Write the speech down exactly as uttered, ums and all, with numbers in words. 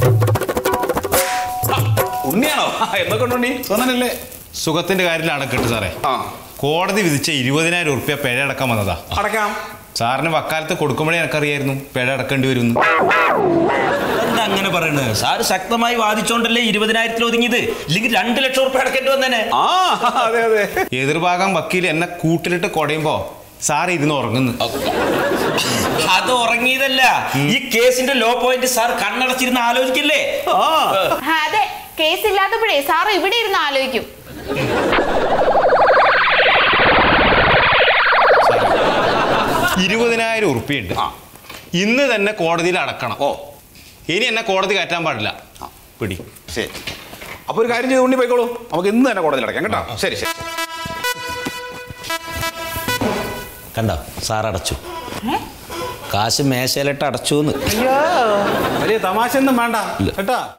ഉണ്ണിയാണോ? എന്തൊക്കെ ഉണ്ട് ഉണ്ണി? സുഖനല്ലേ? സുഖത്തിന്റെ കാര്യത്തിൽ അടക്കിട്ട് സാറേ. കോടതി വിധിച്ച ഇരുപതിനായിരം ഉറുപ്പ്യ പിഴ അടക്കാൻ വന്നതാ. അടക്കാം. സാറിന് വക്കാലത്ത് കൊടുക്കുമ്പോഴേ എനിക്കറിയായിരുന്നു പിഴ അടക്കേണ്ടി വരും. എന്താ അങ്ങനെ പറയണത്? സാറ് ശക്തമായി വാദിച്ചോണ്ടല്ലേ ഇരുപതിനായിരത്തിൽ ഒതുങ്ങിയത്. ഇല്ലെങ്കിൽ രണ്ട് ലക്ഷം ഉറുപ്പ്യ അടക്കേണ്ടി വന്നേനെ. ആ അതെ അതെ. എതിർഭാഗം വക്കീൽ എന്നെ കൂട്ടിലിട്ട് കൊടയുമ്പോ സാർ ഇരുന്ന് ഉറങ്ങുന്നു. അത് ഉറങ്ങിയതല്ല, ഈ കേസിന്റെ ലോ പോയിന്റ് സാർ കണ്ണടച്ചിരുന്ന് ആലോചിക്കില്ലേ? അതെ, കേസ് ഇല്ലാത്തപ്പോഴേ സാറ് ഇവിടെ ഇരുന്ന് ആലോചിക്കും. ഇരുപതിനായിരം ഉറുപ്പ്യുണ്ട്. ഇന്ന് തന്നെ കോടതിയിൽ അടക്കണം. ഓ, ഇനി എന്നെ കോടതി കയറ്റാൻ പാടില്ല. പിടി. ശരി, അപ്പൊ ഒരു കാര്യം ചെയ്ത് ഉണ്ണി പോയിക്കോളൂ. നമുക്ക് ഇന്ന് തന്നെ കോടതിയിൽ അടയ്ക്കാം കേട്ടോ. ശരി ശരി. കണ്ടോ, സാർ അടച്ചു. കാശ് മേശയിലിട്ട് അടച്ചു. വലിയ തമാശ ഒന്നും വേണ്ട കേട്ടാ.